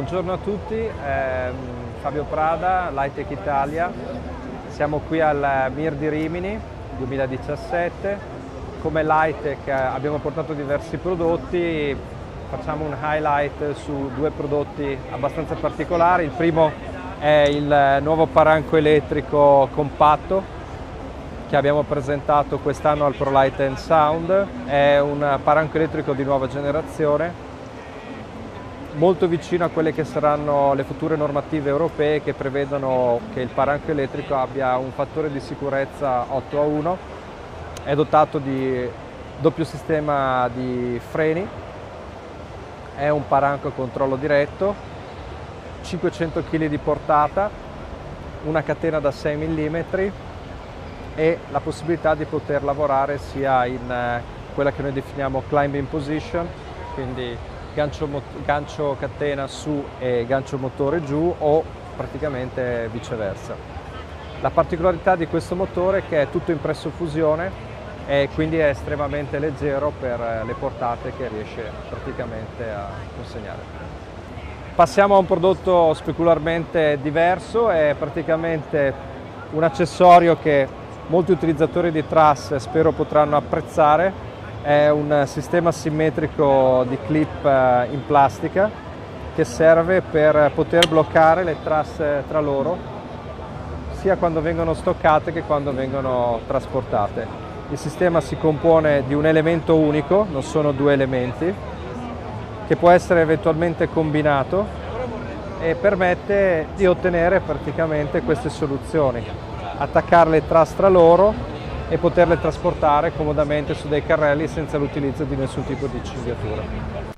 Buongiorno a tutti, Fabio Prada, Lightech Italia. Siamo qui al MIR di Rimini 2017. Come Lightech abbiamo portato diversi prodotti, facciamo un highlight su due prodotti abbastanza particolari. Il primo è il nuovo paranco elettrico compatto che abbiamo presentato quest'anno al ProLight & Sound. È un paranco elettrico di nuova generazione, molto vicino a quelle che saranno le future normative europee che prevedono che il paranco elettrico abbia un fattore di sicurezza 8:1, è dotato di doppio sistema di freni, è un paranco a controllo diretto, 500 kg di portata, una catena da 6 mm e la possibilità di poter lavorare sia in quella che noi definiamo climbing position, quindi gancio catena su e gancio motore giù, o praticamente viceversa. La particolarità di questo motore è che è tutto in presso fusione e quindi è estremamente leggero per le portate che riesce praticamente a consegnare. Passiamo a un prodotto specularmente diverso, è praticamente un accessorio che molti utilizzatori di truss spero potranno apprezzare. È un sistema simmetrico di clip in plastica che serve per poter bloccare le truss tra loro, sia quando vengono stoccate che quando vengono trasportate. Il sistema si compone di un elemento unico, non sono due elementi, che può essere eventualmente combinato e permette di ottenere praticamente queste soluzioni: attaccare le truss tra loro e poterle trasportare comodamente su dei carrelli senza l'utilizzo di nessun tipo di cinghiatura.